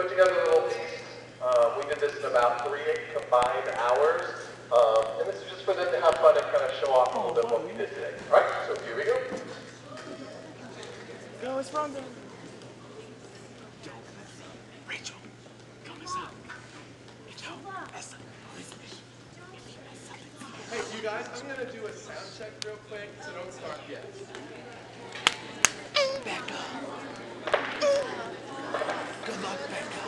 put together a little piece. We did this in about 3 combined hours. And this is just for them to have fun and kind of show off a little bit what we did today. All right, so here we go. Go, it's Rhonda. Rachel, come us out. Hey, you guys, I'm gonna do a sound check real quick, so don't start yet. Becca. Good luck, Becca.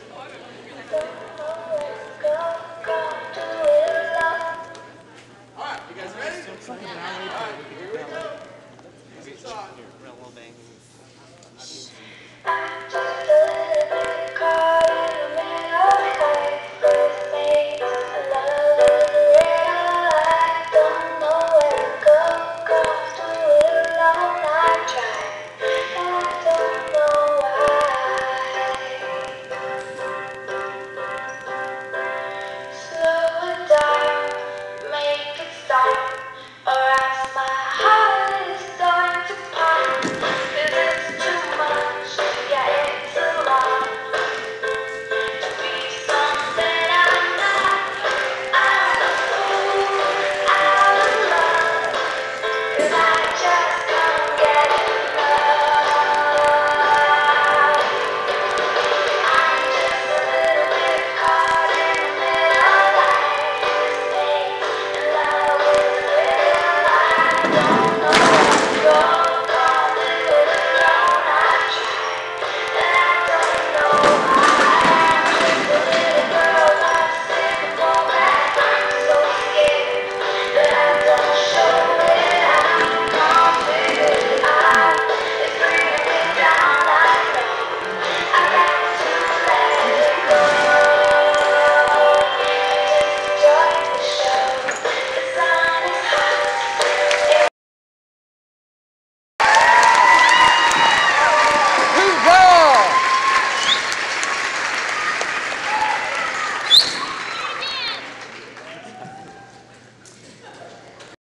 Alright, you guys ready? Alright, here we go. Easy talk. Relevant.